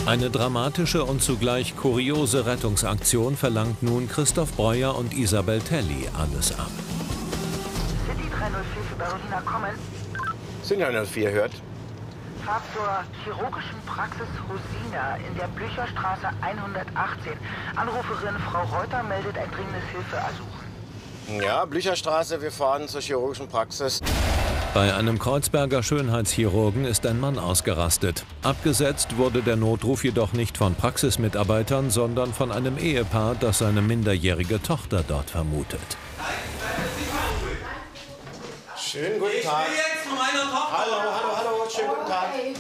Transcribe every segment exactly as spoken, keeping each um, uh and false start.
Eine dramatische und zugleich kuriose Rettungsaktion verlangt nun Christoph Breuer und Isabel Telli alles ab. City drei null vier für Berliner kommen. City drei null vier hört. Fahrt zur chirurgischen Praxis Rosina in der Blücherstraße hundertachtzehn. Anruferin Frau Reuter meldet ein dringendes Hilfeersuchen. Ja, Blücherstraße, wir fahren zur chirurgischen Praxis. Bei einem Kreuzberger Schönheitschirurgen ist ein Mann ausgerastet. Abgesetzt wurde der Notruf jedoch nicht von Praxismitarbeitern, sondern von einem Ehepaar, das seine minderjährige Tochter dort vermutet. Schönen guten Tag. Ich will jetzt von meiner Tochter. Hallo, hallo, hallo, schönen guten Tag. Hey.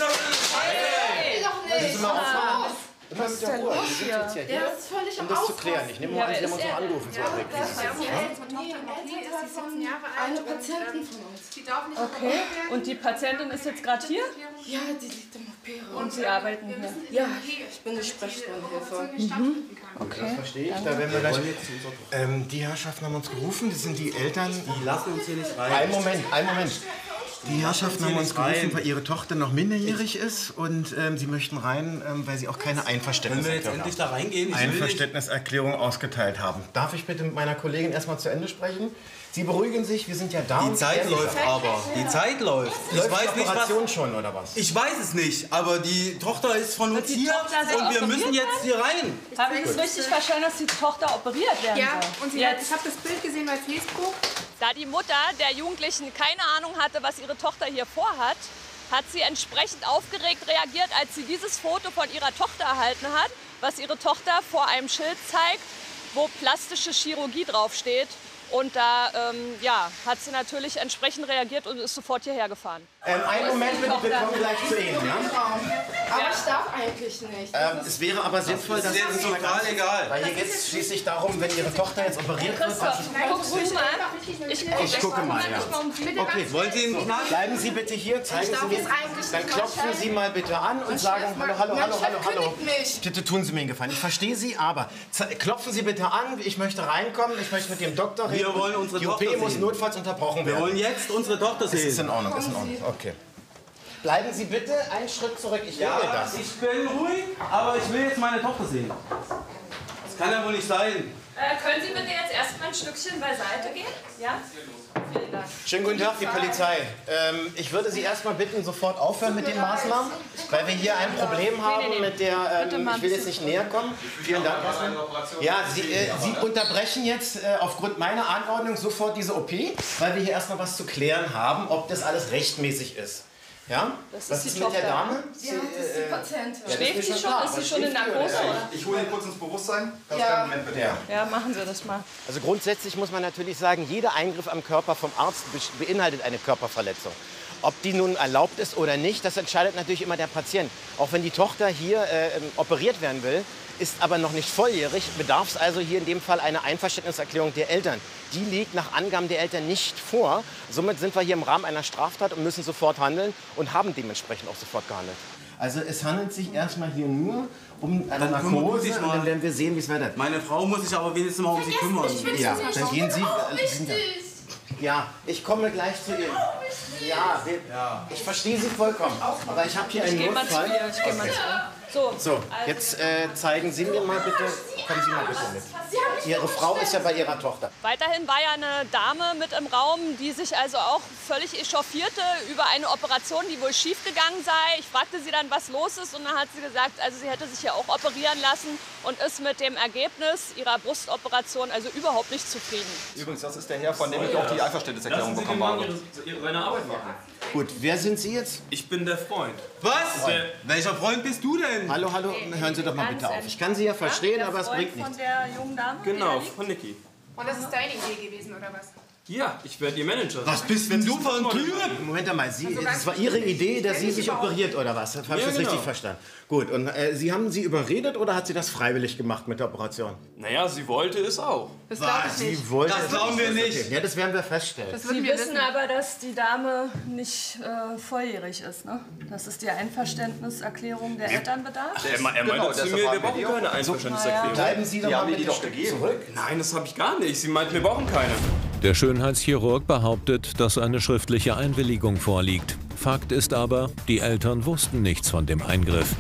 Hey. Doch nicht. Was ist denn los hier? Ja, der ist völlig um am das zu Ausrasten. klären. Ich nehme mal an, Sie haben uns noch angerufen. So Ja, das ist die Elternteil von einer Patientin von uns. Die darf nicht Okay, und die Patientin ist jetzt gerade hier? Ja, die liegt im O P-Raum. Und Sie arbeiten hier? Ja, ich bin eine Sprechstundenhilfe. Mhm. Okay. Das verstehe ich. Da werden wir gleich. Ähm, die Herrschaften haben uns gerufen. Das sind die Eltern. Die lassen uns hier nicht rein. Einen Moment, einen Moment. Die Herrschaften haben uns gerufen, weil ihre Tochter noch minderjährig ist und ähm, sie möchten rein, ähm, weil sie auch keine Einverständniserklärung, endlich da reingehen? Ich Einverständniserklärung ausgeteilt haben. Darf ich bitte mit meiner Kollegin erstmal zu Ende sprechen? Sie beruhigen sich, wir sind ja da. Die Zeit läuft aber. Die Zeit läuft. Ich Läuft weiß die nicht, was. Operation schon oder was? Ich weiß es nicht, aber die Tochter ist von uns die hier Tochter soll und wir operiert müssen jetzt hier rein. Habe ich es richtig verstanden, dass die Tochter operiert werden Ja, soll? und sie hat, ich habe das Bild gesehen bei Facebook. Da die Mutter der Jugendlichen keine Ahnung hatte, was ihre Tochter hier vorhat, hat sie entsprechend aufgeregt reagiert, als sie dieses Foto von ihrer Tochter erhalten hat, was ihre Tochter vor einem Schild zeigt, wo plastische Chirurgie draufsteht. Und da ähm, ja, hat sie natürlich entsprechend reagiert und ist sofort hierher gefahren. Ähm, einen Moment bitte, wir kommen gleich zu Ihnen. Ja? Aber ich darf eigentlich nicht. Ähm, es wäre aber sinnvoll, dass Das ist jetzt total egal. Weil hier geht es schließlich darum, wenn Ihre Tochter jetzt operiert wird. Christoph, guckst du mal? Ich, Ich gucke mal, ja. Okay, wollen Sie einen Knall? Bleiben Sie bitte hier, zeigen Sie mir. Dann klopfen Sie mal bitte an und sagen Hallo, hallo, hallo, hallo, hallo. Bitte tun Sie mir einen Gefallen. Ich verstehe Sie, aber klopfen Sie bitte an. Ich möchte reinkommen. Ich möchte mit dem Doktor reden. Wir wollen unsere Die O Tochter P muss sehen. notfalls unterbrochen Wir werden. wollen jetzt unsere Tochter Das ist sehen. in Ordnung, ist in Ordnung. Okay. Bleiben Sie bitte einen Schritt zurück. Ich Ja, regel das. ich bin ruhig, aber ich will jetzt meine Tochter sehen. Das kann ja wohl nicht sein. Äh, können Sie bitte jetzt erstmal ein Stückchen beiseite gehen? Ja? Vielen Dank. Schönen guten Tag, die Polizei. Ähm, ich würde Sie erstmal bitten, sofort aufhören mit den Maßnahmen, weil wir hier ein Problem haben mit der, ähm, ich will jetzt nicht näher kommen. Vielen Dank. Ja, Sie, äh, Sie unterbrechen jetzt äh, aufgrund meiner Anordnung sofort diese O P, weil wir hier erstmal was zu klären haben, ob das alles rechtmäßig ist. Ja? Das ist was die ist mit der Tochter. Dame? Ja, das ist die Patientin. Ja, Schläft das sie mir schon? klar, Ist sie aber schon in schläft die Narkose? oder? Oder? Ich hole ihn kurz ins Bewusstsein. Ganz Ja. kleinen Moment bitte. Ja. Ja, machen Sie das mal. Also grundsätzlich muss man natürlich sagen, jeder Eingriff am Körper vom Arzt be- beinhaltet eine Körperverletzung. Ob die nun erlaubt ist oder nicht, das entscheidet natürlich immer der Patient. Auch wenn die Tochter hier äh, operiert werden will, ist aber noch nicht volljährig, bedarf es also hier in dem Fall einer Einverständniserklärung der Eltern. Die liegt nach Angaben der Eltern nicht vor. Somit sind wir hier im Rahmen einer Straftat und müssen sofort handeln und haben dementsprechend auch sofort gehandelt. Also es handelt sich erstmal hier nur um eine Dann kümmern Narkose Sie sich und mal. dann werden wir sehen, wie es weitergeht. Meine Frau muss sich aber wenigstens mal um sie kümmern. Ja, dann gehen Sie. Äh, sind ja- Ja, ich komme gleich zu Ihnen. Ja, wir, ich verstehe Sie vollkommen. Aber ich habe hier einen Ich geh mal zu Notfall. ihr, ich geh mal zu ihr. So, So, jetzt äh, zeigen Sie mir mal bitte, kommen Sie mal bitte mit. Ihre Frau ist ja bei Ihrer Tochter. weiterhin war ja eine Dame mit im Raum, die sich also auch völlig echauffierte über eine Operation, die wohl schiefgegangen sei. Ich fragte sie dann, was los ist, und dann hat sie gesagt, also sie hätte sich ja auch operieren lassen und ist mit dem Ergebnis ihrer Brustoperation also überhaupt nicht zufrieden. Übrigens, das ist der Herr, von dem ich auch die Einverständniserklärung bekommen habe. Seine Arbeit machen. Gut, wer sind Sie jetzt? Ich bin der Freund. Was? Welcher Freund bist du denn? Hallo, hallo, hören Sie doch mal bitte auf. Ich kann Sie ja verstehen, aber es bringt Von nichts. der jungen Dame? Genau, von Niki. Und das ist deine Idee gewesen, oder was? Ja, ich werde ihr Manager. Was bist denn du für ein Typ? Moment einmal, Sie, es war Ihre Idee, dass sie sich operiert oder was? Habe ich Ja, das genau. richtig verstanden? Gut, und äh, Sie haben sie überredet oder hat sie das freiwillig gemacht mit der Operation? Naja, sie wollte es auch. Das glaube ich nicht. Sie wollte Das glauben wir nicht. Okay. Ja, das werden wir feststellen. Das würden Sie wir wissen wissen. aber, dass die Dame nicht äh, volljährig ist, ne? Dass es die Einverständniserklärung der Eltern bedarf? Er, er meinte zu mir, wir brauchen keine Einverständniserklärung. Bleiben Sie doch Die mal haben mir die bitte doch gegeben. zurück. Nein, das habe ich gar nicht. Sie meint, wir brauchen keine. Der Schönheitschirurg behauptet, dass eine schriftliche Einwilligung vorliegt. Fakt ist aber, die Eltern wussten nichts von dem Eingriff.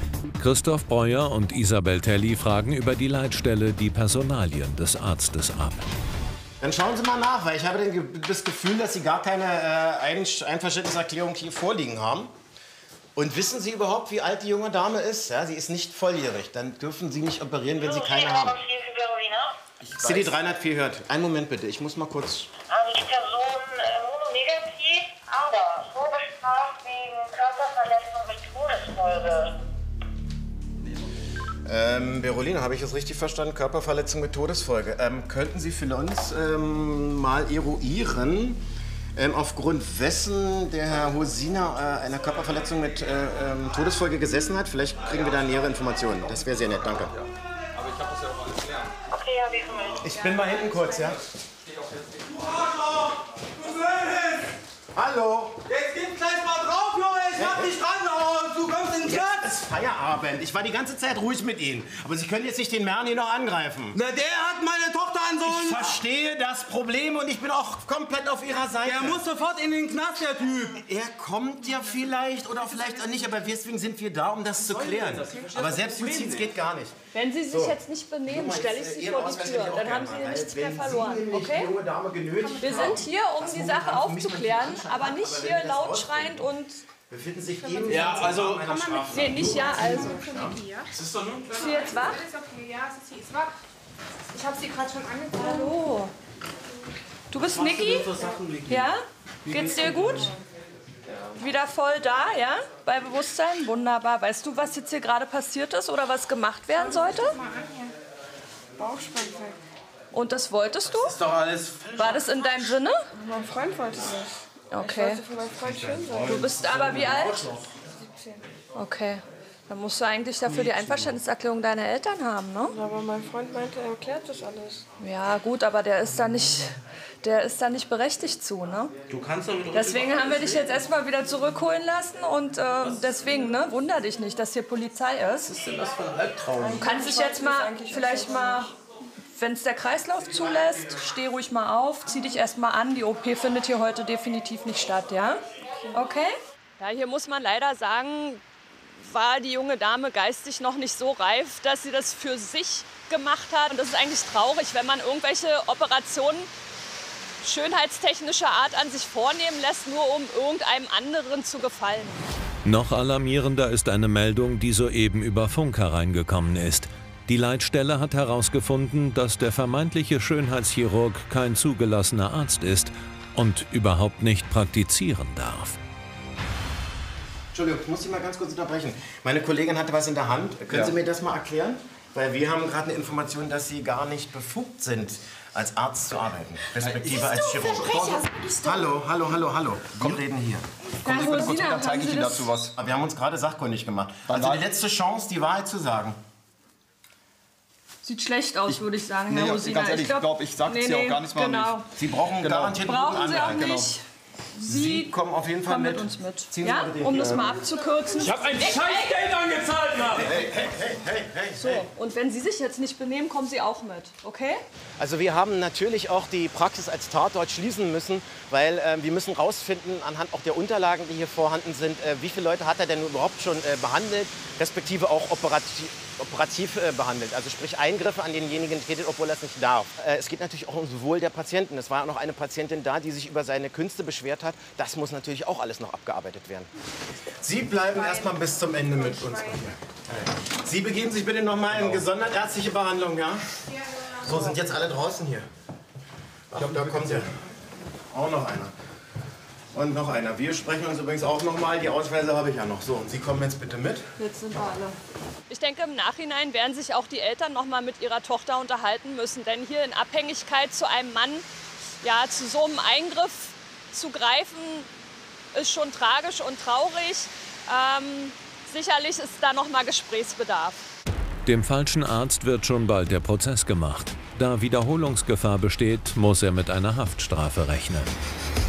Christoph Breuer und Isabel Telli fragen über die Leitstelle die Personalien des Arztes ab. Dann schauen Sie mal nach, weil ich habe das Gefühl, dass Sie gar keine äh, Einverständniserklärung hier vorliegen haben. Und wissen Sie überhaupt, wie alt die junge Dame ist? Ja, sie ist nicht volljährig. Dann dürfen Sie nicht operieren, wenn Sie keine haben. C D dreihundertvier hört. Einen Moment bitte, ich muss mal kurz... Also die Person äh, mononegativ, aber vorbestraft wegen Körperverletzung mit Todesfolge. Ähm, Berolina, habe ich das richtig verstanden? Körperverletzung mit Todesfolge. Ähm, könnten Sie für uns ähm, mal eruieren, ähm, aufgrund wessen der Herr Hosiner äh, einer Körperverletzung mit äh, ähm, Todesfolge gesessen hat? Vielleicht kriegen wir da nähere Informationen. Das wäre sehr nett, danke. Aber ich habe das ja auch alles gelernt. Okay, habe ich vermisst. Ich bin mal hinten kurz, ja? Hallo! Jetzt gib gleich mal drauf, Junge! Ich mach dich dran, oh, du kommst in den Platz! Es ist Feierabend. Ich war die ganze Zeit ruhig mit Ihnen. Aber Sie können jetzt nicht den Merni noch angreifen. Na, der hat meine Tochter an so Ich verstehe das Problem und ich bin auch komplett auf Ihrer Seite. Der muss sofort in den Knast, der Typ. Er kommt ja vielleicht oder vielleicht auch nicht, aber deswegen sind wir da, um das zu klären. Aber Selbstjustiz geht gar nicht. Wenn Sie sich So. jetzt nicht benehmen, stelle ich Sie Ihren vor die Ausweis Tür. hätte ich auch Dann haben gerne Sie mal, nichts weil mehr wenn verloren, Sie nämlich okay? die junge Dame genötigt Wir haben, sind hier, um die Sache momentan für mich aufzuklären, nicht aber nicht aber wenn hier wir das laut rausfinden, schreiend und... befinden sich eben Ja, also... Nee, nicht ja, also. Das ist doch nur ein Ist sie jetzt wach? Ist okay, ja, es ist, sie ist wach. Ich habe sie gerade schon angeguckt. Hallo. Du bist Niki? Ja? Geht's dir gut? Wieder voll da, ja? Bei Bewusstsein? Wunderbar. Weißt du, was jetzt hier gerade passiert ist oder was gemacht werden sollte? Bauchspann weg. Und das wolltest du? ist doch alles... War das in deinem Sinne? Mein Freund wollte das. Ich Okay. wollte für meinen Freund schön sein. Du bist aber wie alt? siebzehn. Okay. Dann musst du eigentlich dafür die Einverständniserklärung deiner Eltern haben, ne? Aber mein Freund meinte, er erklärt das alles. Ja, gut, aber der ist da nicht, der ist da nicht berechtigt zu, ne? Du kannst doch mit uns... Deswegen haben wir dich jetzt erstmal wieder zurückholen lassen und äh, deswegen, ne, wunder dich nicht, dass hier Polizei ist. Was ist denn das für ein Albtraum? Du kannst dich jetzt mal, vielleicht mal, wenn es der Kreislauf zulässt, steh ruhig mal auf, zieh dich erstmal an. Die O P findet hier heute definitiv nicht statt, ja? Okay? Ja, hier muss man leider sagen, war die junge Dame geistig noch nicht so reif, dass sie das für sich gemacht hat. Und das ist eigentlich traurig, wenn man irgendwelche Operationen schönheitstechnischer Art an sich vornehmen lässt, nur um irgendeinem anderen zu gefallen. Noch alarmierender ist eine Meldung, die soeben über Funk hereingekommen ist. Die Leitstelle hat herausgefunden, dass der vermeintliche Schönheitschirurg kein zugelassener Arzt ist und überhaupt nicht praktizieren darf. Entschuldigung, ich muss Sie mal ganz kurz unterbrechen. Meine Kollegin hatte was in der Hand. Können Ja. Sie mir das mal erklären? Weil wir haben gerade eine Information, dass Sie gar nicht befugt sind, als Arzt zu arbeiten, respektive als Chirurg. Hallo, hallo, hallo, hallo. Wir reden hier. Kommen Sie bitte kurz mit, dann zeige ich Ihnen dazu was. Aber wir haben uns gerade sachkundig gemacht. Dann Also die war- letzte Chance, die Wahrheit zu sagen. Sieht schlecht aus, würde ich sagen, Nee, Herr ja, Rosina. ganz ehrlich, ich glaube, ich sage es ja auch gar nicht mal Genau. nicht. Sie brauchen Genau. garantiert einen guten Brauchen Sie auch Anwalt. nicht. Sie kommen auf jeden Fall Komm mit. mit uns mit. Ziehen Sie Ja, mal den, um das äh, mal abzukürzen. Ich habe ein Scheißgeld angezahlt, Mann! Hey, hey, hey, hey, hey. So, und wenn Sie sich jetzt nicht benehmen, kommen Sie auch mit, okay? Also wir haben natürlich auch die Praxis als Tatort schließen müssen, weil äh, wir müssen rausfinden, anhand auch der Unterlagen, die hier vorhanden sind, äh, wie viele Leute hat er denn überhaupt schon äh, behandelt, respektive auch operativ, operativ äh, behandelt. Also sprich Eingriffe an denjenigen tätigt, obwohl er es nicht darf. Äh, es geht natürlich auch um das Wohl der Patienten. Es war auch noch eine Patientin da, die sich über seine Künste beschwert hat. Das muss natürlich auch alles noch abgearbeitet werden. Sie bleiben erstmal bis zum Ende mit uns. Sie begeben sich bitte noch mal in gesondert ärztliche Behandlung, ja? So, sind jetzt alle draußen hier. Ich glaube, da kommt ja auch noch einer. Und noch einer. Wir sprechen uns übrigens auch noch mal. Die Ausweise habe ich ja noch. So, und Sie kommen jetzt bitte mit. Jetzt sind wir alle. Ich denke, im Nachhinein werden sich auch die Eltern noch mal mit ihrer Tochter unterhalten müssen. Denn hier in Abhängigkeit zu einem Mann, ja, zu so einem Eingriff zu greifen, ist schon tragisch und traurig. Ähm, sicherlich ist da noch mal Gesprächsbedarf. Dem falschen Arzt wird schon bald der Prozess gemacht. Da Wiederholungsgefahr besteht, muss er mit einer Haftstrafe rechnen.